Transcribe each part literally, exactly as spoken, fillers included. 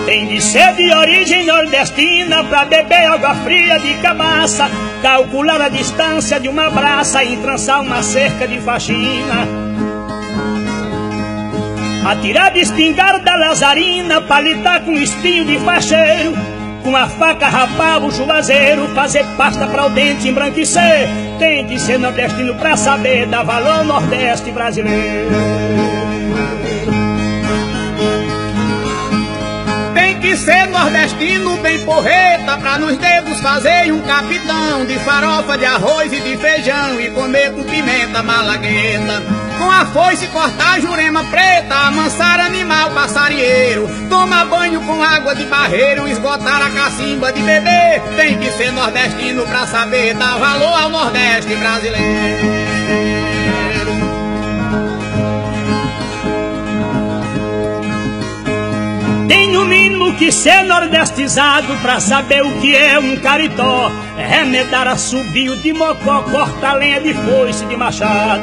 Tem de ser de origem nordestina pra beber água fria de cabaça, calcular a distância de uma braça e trançar uma cerca de faxina, atirar de espingarda lazarina, palitar com espinho de facheiro, com a faca rapar o juazeiro, fazer pasta pra o dente embranquecer. Tem de ser nordestino pra saber dar valor ao Nordeste brasileiro. Tem que ser nordestino bem porreta pra nos dedos fazer um capitão de farofa de arroz e de feijão e comer com pimenta malagueta. Com a foice cortar jurema preta, amansar animal passarinheiro, tomar banho com água de barreiro, esgotar a cacimba de bebê. Tem que ser nordestino pra saber dar valor ao Nordeste brasileiro. Tem no mínimo que ser nordestizado pra saber o que é um caritó, remedar assobio de mocó, cortar lenha de foice de machado,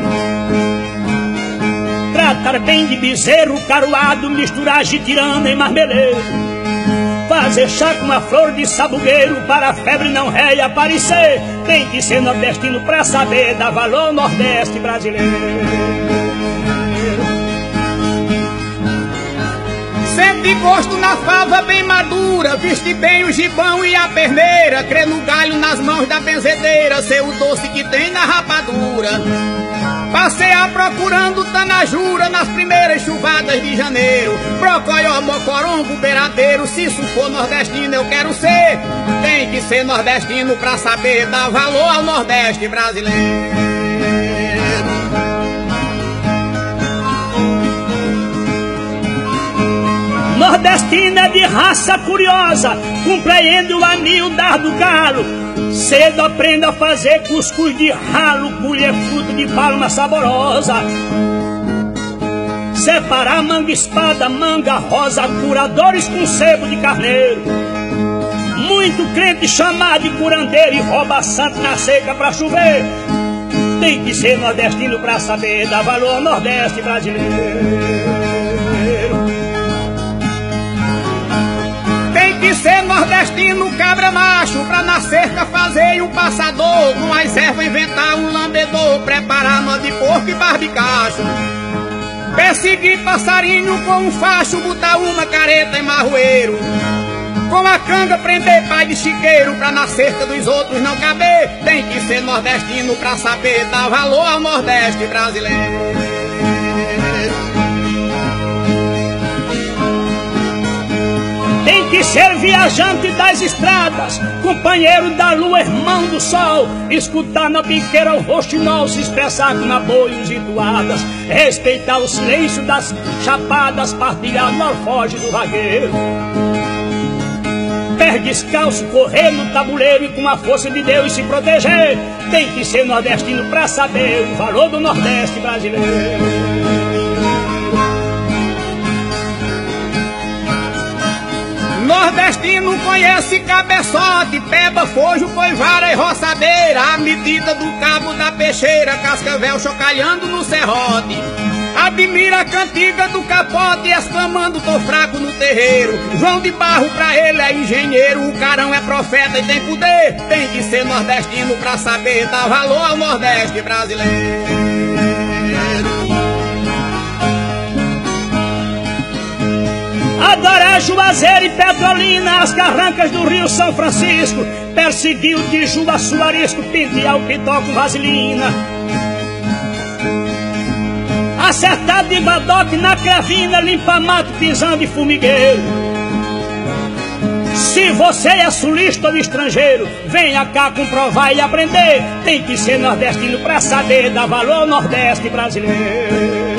tratar bem de bezerro caruado, misturar jitirana e marmeleiro, fazer chá com a flor de sabugueiro para a febre não réia aparecer. Tem que ser nordestino pra saber dar valor ao Nordeste brasileiro. Sente gosto na fava bem madura, viste bem o gibão e a perneira, crê no galho nas mãos da benzedeira, ser o doce que tem na rapadura. Passear procurando tanajura nas primeiras chuvadas de janeiro, brocoió, mocorongo, beiradeiro. Se isso for nordestino eu quero ser. Tem que ser nordestino pra saber dar valor ao Nordeste brasileiro. Nordestino é de raça curiosa, compreende o anil dar do galo. Cedo aprenda a fazer cuscuz de ralo, colher fruto de palma saborosa, separar manga espada, manga rosa, curadores com sebo de carneiro. Muito crente chamar de curandeiro e rouba santo na seca pra chover. Tem que ser nordestino pra saber dar valor ao Nordeste brasileiro. Ser nordestino cabra macho pra na cerca fazer um passador, com as ervas inventar um lambedor, preparar nó de porco e barbicacho, perseguir passarinho com um facho, botar uma careta em marroeiro, com a canga prender pai de chiqueiro pra na cerca dos outros não caber. Tem que ser nordestino pra saber dar valor ao Nordeste brasileiro. Tem que ser viajante das estradas, companheiro da lua, irmão do sol, escutar na biqueira o roxinol, se expressar com aboios e toadas, respeitar o silêncio das chapadas, partilhar no alfoge do vagueiro, pé descalço, correr no tabuleiro e com a força de Deus se proteger. Tem que ser nordestino pra saber o valor do Nordeste brasileiro. Nordestino conhece cabeçote, peba, fojo, coivara e roçadeira, a medida do cabo da peixeira, cascavel chocalhando no serrote. Admira a cantiga do capote, exclamando tô fraco no terreiro. João de Barro pra ele é engenheiro, o carão é profeta e tem poder. Tem que ser nordestino pra saber dar valor ao Nordeste brasileiro. Adorar Juazeiro e Petrolina, as carrancas do Rio São Francisco, perseguir o Tiju, Açuarisco, pentear o pitó com vaselina, acertar de badoque na crevina, limpar mato pisando de formigueiro. Se você é sulista ou estrangeiro, venha cá comprovar e aprender. Tem que ser nordestino pra saber dar valor ao Nordeste brasileiro.